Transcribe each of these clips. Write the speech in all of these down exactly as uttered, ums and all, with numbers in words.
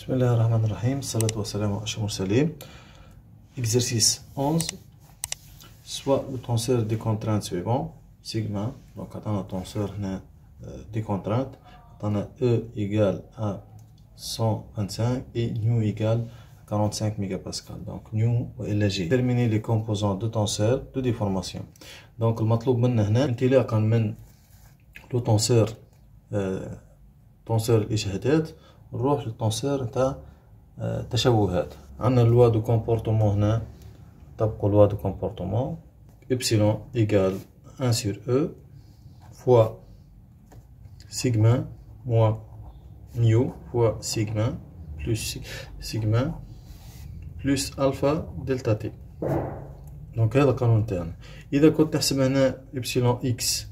بسم الله الرحمن الرحيم. الصلاة والسلام على أشرف المرسلين. Exercice onze. Soit le tenseur des contraintes suivant, sigma. Donc, on a un tenseur des contraintes. On a E égale à cent vingt-cinq et nu égale à quarante-cinq mégapascales. Donc, nu et G. Déterminer les composants de tenseur de déformation. Donc, le مطلوب منا هنا انطلاقا من le tenseur tenseur الإجهادات نروح للتنسير نتاع تشوهات. عندنا لوا دو كومبورتمون هنا نطبقو لوا دو كومبورتمون إبسيلون إيكال un sur E fois sigma moins mu fois sigma plus sigma plus alpha delta t. دونك هذا القانون تاعنا. إذا كنت نحسب هنا إبسيلون إكس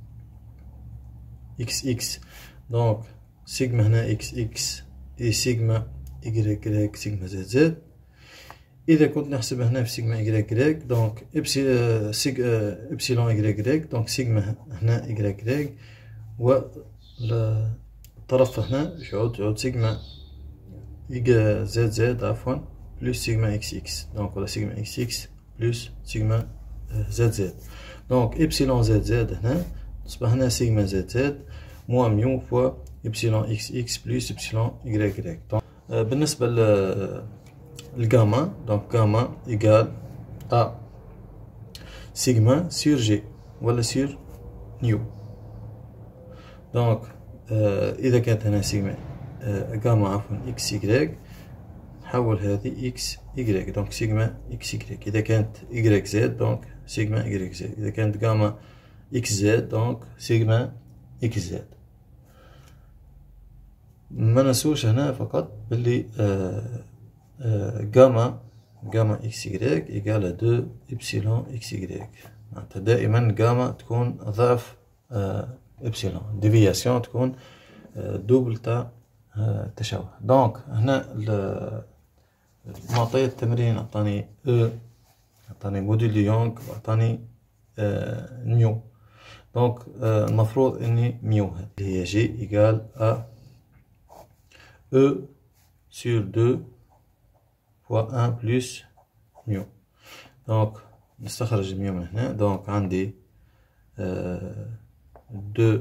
إكس إكس دونك سيجما هنا إكس إكس إي سيجما إيكغيك غريك سيجما زد زد. إذا كنت نحسب هنا في سيجما إيكغيك غريك دونك إبسي سيج إبسيلون إيكغيك غريك دونك سيجما هنا إيكغيك غريك و الطرف هنا يعود يعود سيجما إيكغ زد زد عفوا بلس سيجما إكس إكس دونك ولا سيجما إكس إكس بلس سيجما زد زد. دونك إبسيلون زد زد هنا تصبح هنا سيجما زد زد موان ميو فوا إبسيلون إكس إكس بلس إبسيلون إيكغيك غريك. بالنسبة للغاما دونك غاما إيكال أ سيجما سير جي ولا سير نيو. دونك إذا كانت هنا سيجما غاما عفوا إكس إيكغيك نحول هذه إكس إيكغيك دونك سيجما إكس إيكغيك. إذا كانت إيكغيك زد دونك سيجما إيكغيك زد. إذا كانت غاما إكس زد دونك سيجما إكس زد. ما نسوش هنا فقط باللي آه آه غاما غاما إكس إيكغيك إيكال دو إبسيلون إكس إيكغيك. معناتها دائما غاما تكون ضعف آه إبسيلون. ديفياسيون تكون آه دوبل تاع آه تشوه. دونك هنا معطيات التمرين عطاني أو عطاني موديل دي يونغ وعطاني آه نيو. دونك آه المفروض اني ميو اللي هي جي ايكال ا E sur deux fois un plus mu. Donc نستخرج ميو من هنا. دونك عندي آه deux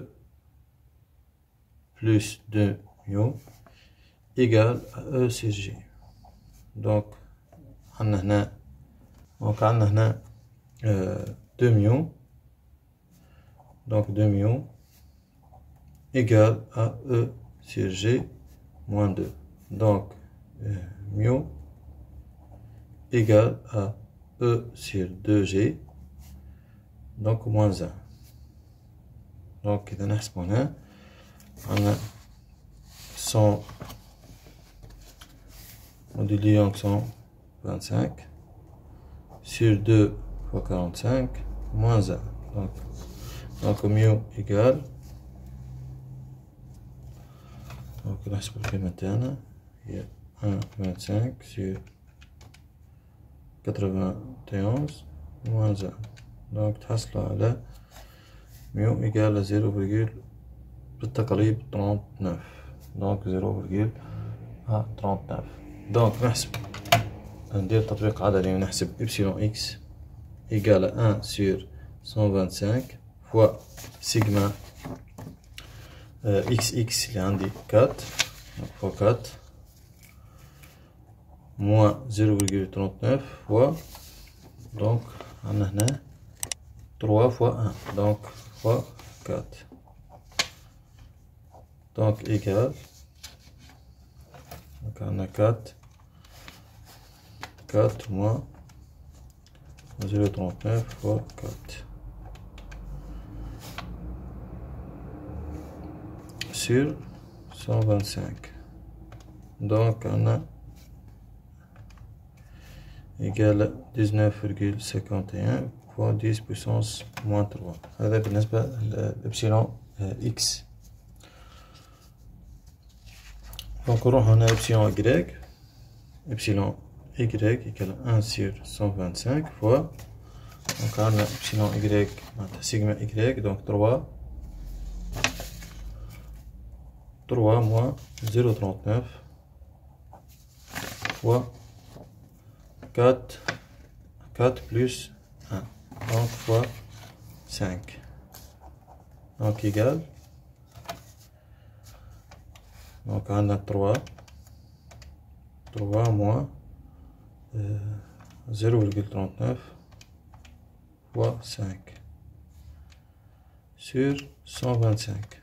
plus deux mu égale à E sur G. دونك عندنا هنا دونك عندنا هنا آه deux mu donc deux mu égale à E sur G moins deux. Donc euh, mu égale à E sur deux G donc moins un. Donc إذا نحسب هنا عندنا cent module Young cent vingt-cinq sur deux fois quarante-cinq moins un. Donc donc mu égale donc نحسب القيمة تاعنا هي un virgule vingt-cinq sur quatre-vingt-onze moins un. donc تحصلوا على mu égale zéro virgule بالتقريب trente-neuf. donc zéro virgule trente-neuf. donc نحسب ندير تطبيق عددي ونحسب إبسيلون إكس égale à un sur cent vingt-cinq fois sigma euh, xx اللي عندي quatre fois quatre moins zéro virgule trente-neuf fois donc عندنا هنا trois fois un donc fois quatre donc égal donc عندنا quatre quatre moins zéro virgule trente-neuf fois quatre sur cent vingt-cinq. donc on a égal à dix-neuf virgule cinquante et un fois dix puissance moins trois. هذا بالنسبة لإبسيلون إكس. donc نروح هنا إبسيلون إيكغيك إبسيلون إيكغيك égal à un sur cent vingt-cinq fois donc عندنا إبسيلون إيكغيك معناتها سيجما إيكغيك donc trois trois moins zéro virgule trente-neuf fois quatre, quatre plus un, donc fois cinq, donc égal, donc on a trois, trois moins euh, zéro virgule trente-neuf fois cinq sur cent vingt-cinq,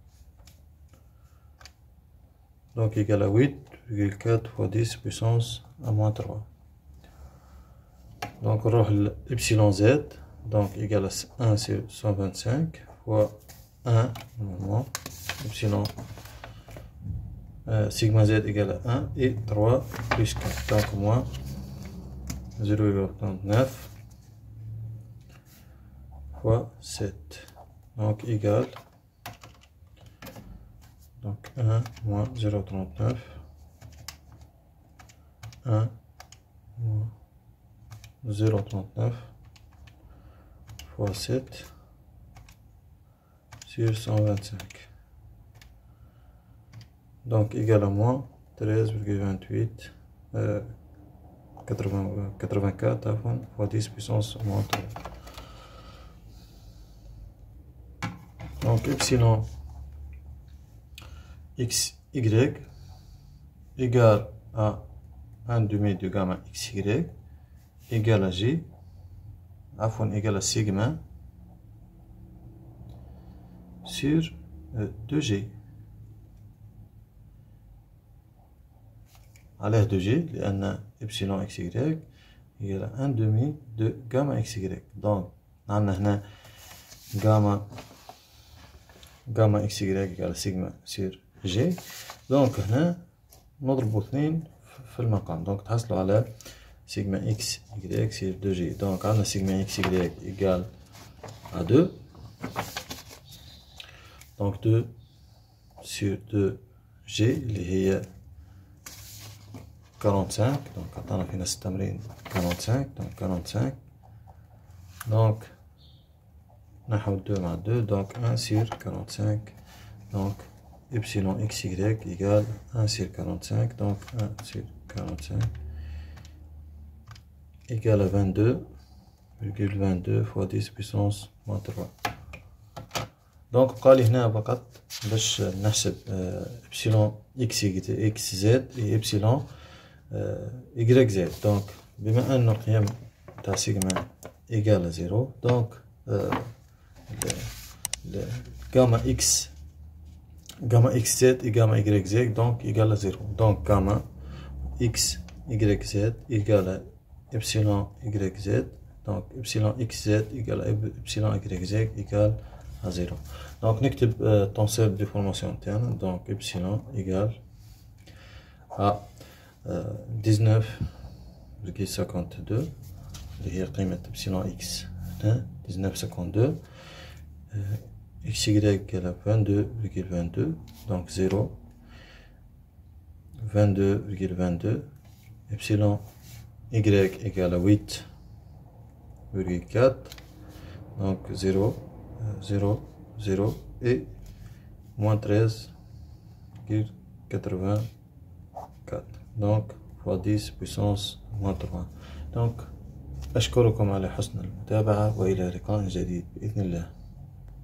donc égal à huit virgule quatre fois dix puissance à moins trois. Donc on aura epsilon z, donc égal à un sur cent vingt-cinq fois un, normalement, epsilon euh, sigma z égal à un et trois plus quatre, donc moins zéro virgule trente-neuf fois sept, donc égal, donc un moins zéro virgule trente-neuf, un moins zéro virgule trente-neuf fois sept sur cent vingt-cinq, donc égal à moins treize virgule vingt-huit euh, quatre-vingt-quatre fois dix puissance moins trois. Donc epsilon xy égale à un demi de gamma xy égale à g, afin égale à sigma sur euh, deux g, à l'air de g, لأن epsilon xy égale à un demi de gamma xy. Donc عندنا هنا gamma gamma xy égale à sigma sur g. donc هنا نضربوا اثنين في المقام، donc تحصلوا على sigma x y sur deux g. donc عندنا sigma x y égale à deux, donc deux sur deux g اللي هي quarante-cinq، donc عطانا في نفس التمرين quarante-cinq، donc quarante-cinq، donc نحول deux مع deux، donc un sur quarante-cinq، donc epsilon xy égale un sur quarante-cinq، donc un sur quarante-cinq égale à vingt-deux virgule vingt-deux fois dix puissance moins trois. donc بقى لي هنا فقط باش نحسب epsilon x x z et epsilon y z. donc بما أن القيم تاع سيجما égale à zéro، donc le gamma x gamma xz et gamma yz donc égale à zéro. donc gamma x yz égale à epsilon yz, donc epsilon xz égale à epsilon yz égale à zéro. donc نكتب تنصيب de formation interne، donc epsilon égale à dix-neuf virgule cinquante-deux اللي هي قيمة epsilon x هنا dix-neuf virgule cinquante-deux، xy égale à vingt-deux virgule vingt-deux، donc zéro, vingt-deux virgule vingt-deux, epsilon y égale à huit virgule quatre, donc zéro, zéro, zéro et moins treize virgule quatre-vingt-quatre، donc fois dix puissance moins trois. donc أشكركم على حسن المتابعة، وإلى لقاء جديد بإذن الله.